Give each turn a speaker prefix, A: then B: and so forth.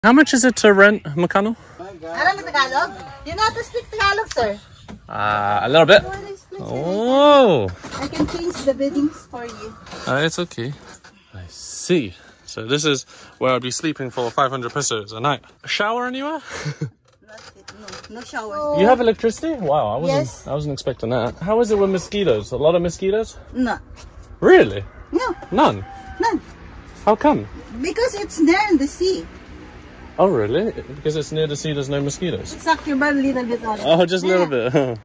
A: How much is it to rent Makano?
B: Alam mo Tagalog? You know how to speak Tagalog, sir?
A: A little bit. Oh.
B: I can change the beddings for you.
A: It's okay. I see. So this is where I'll be sleeping for 500 pesos a night. A shower anywhere?
B: No shower.
A: You have electricity? Wow,
B: Yes.
A: I wasn't expecting that. How is it with mosquitoes? A lot of mosquitoes?
B: No.
A: Really?
B: No.
A: None?
B: None.
A: How come?
B: Because it's near in the sea.
A: Oh, really? Because it's near the sea, there's no mosquitoes?
B: Suck your butt a little bit on it.
A: Oh, just a little bit.